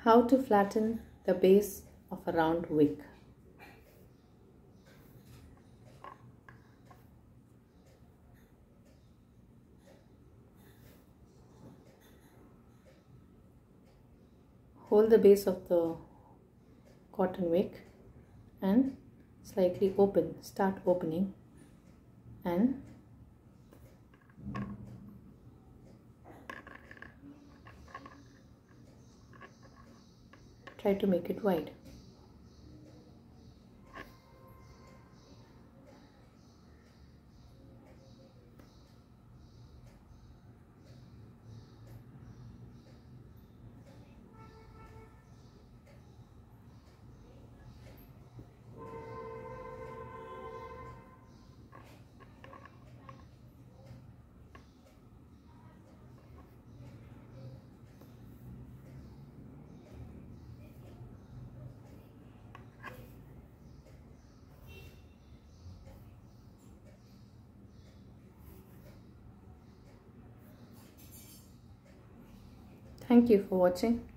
How to flatten the base of a round wick. Hold the base of the cotton wick and slightly start opening and try to make it wide. Thank you for watching.